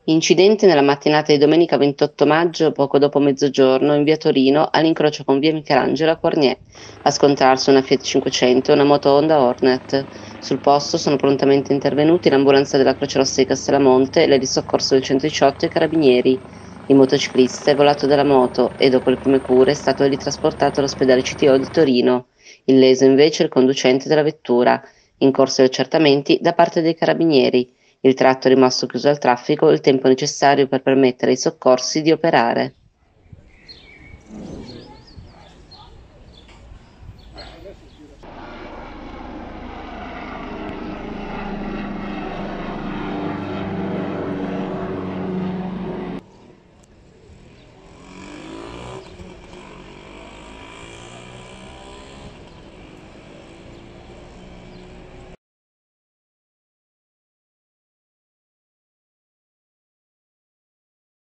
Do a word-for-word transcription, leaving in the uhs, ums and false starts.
Incidente nella mattinata di domenica ventotto maggio, poco dopo mezzogiorno, in via Torino, all'incrocio con via Michelangelo a Quarnier. A scontrarsi una Fiat cinquecento e una moto Honda Hornet. Sul posto sono prontamente intervenuti l'ambulanza della Croce Rossa di Castellamonte, le di soccorso del centodiciotto e i carabinieri. Il motociclista è volato dalla moto e, dopo le prime cure, è stato ritrasportato all'ospedale C T O di Torino. Illeso invece il conducente della vettura. In corso di accertamenti da parte dei carabinieri. Il tratto è rimasto chiuso al traffico il tempo necessario per permettere ai soccorsi di operare.